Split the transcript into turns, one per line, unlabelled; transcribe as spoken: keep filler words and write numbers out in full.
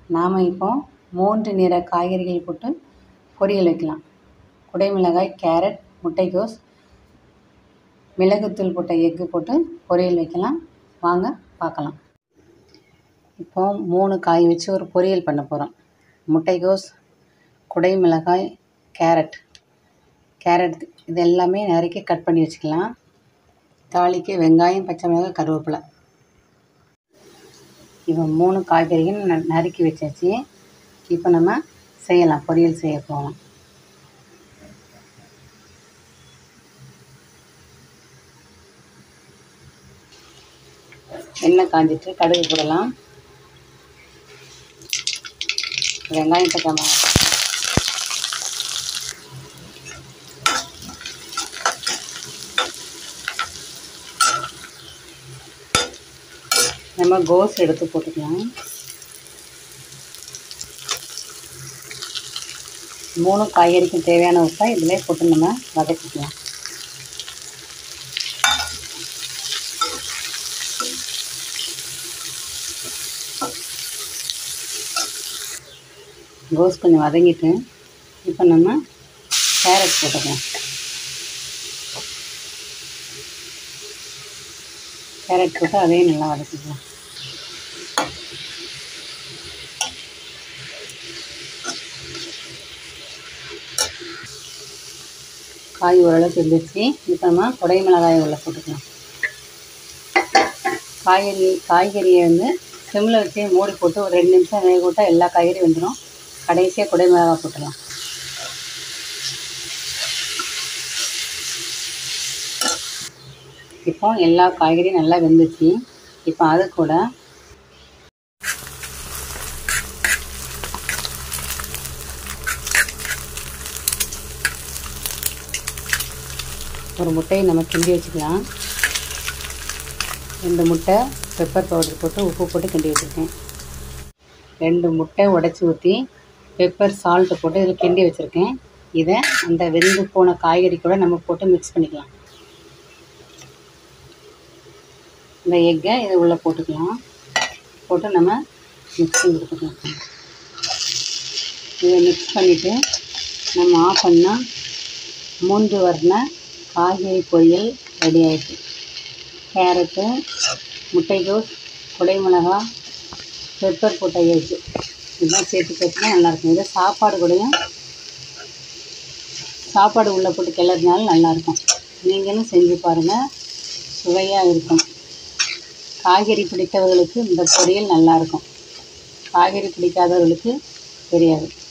நாம் இப்போ மூன்று நிற காய்கறிகள் போட்டு பொரியல் வைக்கலாம். குடைமிளகாய், கேரட், முட்டைக்கோஸ், மிளகுத்தூள் போட்ட எக்கு போட்டு பொரியல் வைக்கலாம். வாங்க பார்க்கலாம். இப்போ மூணு காய் வச்சு ஒரு பொரியல் பண்ண போகிறோம். முட்டைக்கோஸ், குடைமிளகாய், கேரட் கேரட் இது எல்லாமே நறுக்கி கட் பண்ணி வச்சுக்கலாம். தாளிக்கு வெங்காயம், பச்சை மிளகாய், கருவேப்பிலை. இப்போ மூணு காய்கறிகள் ந நறுக்கி வச்சாச்சு. இப்போ நம்ம செய்யலாம், பொரியல் செய்ய போகலாம். எண்ணெய் காஞ்சிட்டு கடுகு போடலாம். வெங்காயம், பச்சை மிளகாய், நம்ம கோஸ் எடுத்து போட்டுக்கலாம். மூணு காய்கறிக்கும் தேவையான உப்பை இதில் போட்டு நம்ம வதக்கிக்கலாம். கோஸ் கொஞ்சம் வதங்கிட்டு இப்போ நம்ம கேரட் போட்டுக்கலாம். கேரட் போட்டு அதையும் நல்லா வதக்கிக்கலாம். காய் ஓரளவுக்கு இருந்துச்சு. இப்போ நம்ம குடை மிளகாய் உள்ள போட்டுக்கலாம். காய்கறி காய்கறியை வந்து சிம்மில் வச்சு மூடி போட்டு ஒரு ரெண்டு நிமிஷம் வேக விட்டால் எல்லா காய்கறியும் வந்துடும். கடைசியாக குடை மிளகாய் போட்டுடலாம். இப்போ எல்லா காய்கறியும் நல்லா வெந்துச்சு. இப்போ அது கூட ஒரு முட்டையை நம்ம கிண்டி வச்சுக்கலாம். ரெண்டு முட்டை பெப்பர் பவுடர் போட்டு உப்பு போட்டு கிண்டி வச்சுருக்கேன். ரெண்டு முட்டை உடச்சி ஊற்றி பெப்பர் சால்ட்டு போட்டு இதில் கிண்டி வச்சுருக்கேன். இதை அந்த வெந்து போன காய்கறி கூட நம்ம போட்டு மிக்ஸ் பண்ணிக்கலாம். இந்த எக்கை இதை உள்ளே போட்டுக்கலாம். போட்டு நம்ம மிக்ஸிங் கொடுத்துக்கலாம். இதை மிக்ஸ் பண்ணிவிட்டு நம்ம ஆஃப் பண்ணால் மூன்று வர்ண காய்கறி பொரியல் ரெடி ஆகிடுச்சு. கேரட்டு, முட்டைக்கோஸ், குடை மிளகாய், பெப்பர் போட்ட எக்கு இதெல்லாம் சேர்த்து சேர்த்துனா நல்லாயிருக்கும். இதை சாப்பாடு கூடயும் சாப்பாடு உள்ளே போட்டு கிளறினாலும் நல்லாயிருக்கும். நீங்களும் செஞ்சு பாருங்கள், சுவையாக இருக்கும். காய்கறி பிடித்தவர்களுக்கு இந்த பொரியல் நல்லாயிருக்கும். காய்கறி பிடிக்காதவர்களுக்கு தெரியாது.